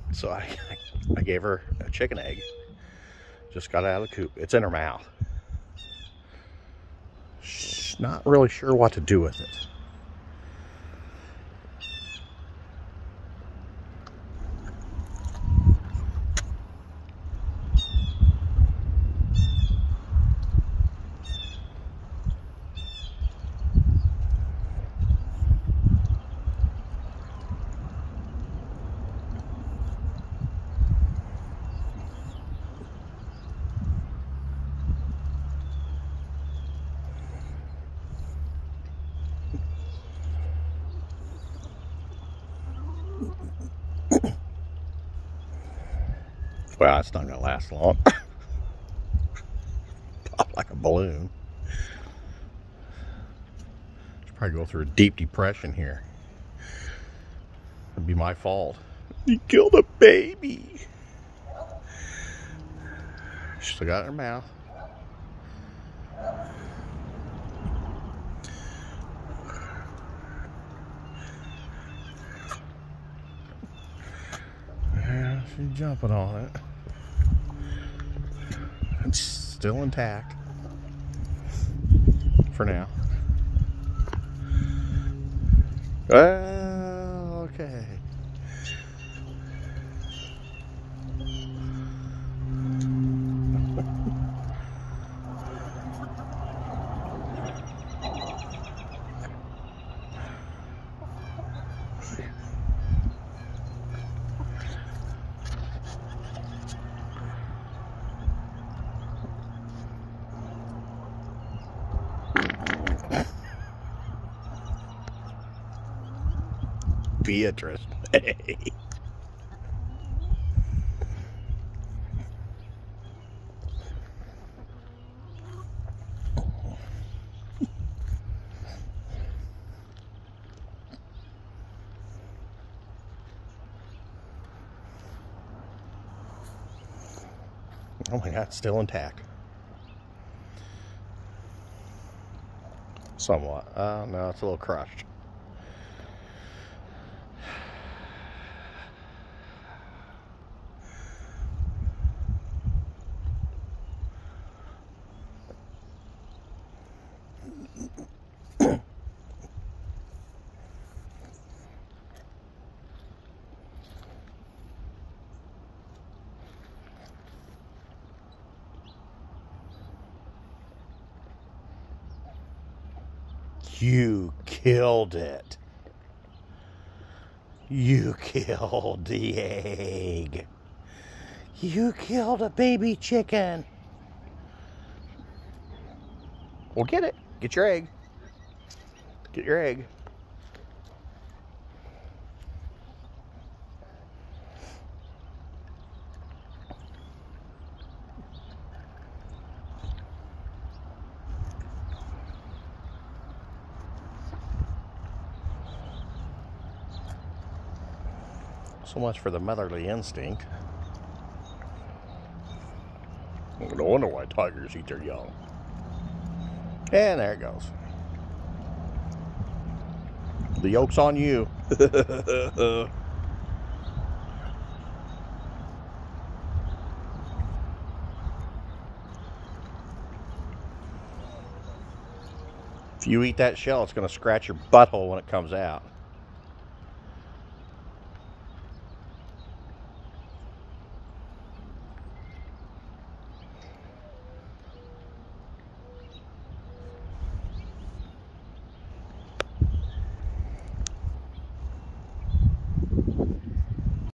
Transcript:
So I gave her a chicken egg. Just got out of the coop. It's in her mouth. She's not really sure what to do with it. Well, it's not going to last long. Pop like a balloon. Should probably go through a deep depression here. It'd be my fault. You killed a baby. She still got it in her mouth. Yeah, she's jumping on it. It's still intact for now. Well, okay. Beatrice. Hey. Oh my God, it's still intact. Somewhat. No, it's a little crushed. You killed it. You killed the egg. You killed a baby chicken. Well, get it. Get your egg. Get your egg. So much for the motherly instinct. No wonder why tigers eat their young. And there it goes. The yolk's on you. If you eat that shell, it's going to scratch your butthole when it comes out.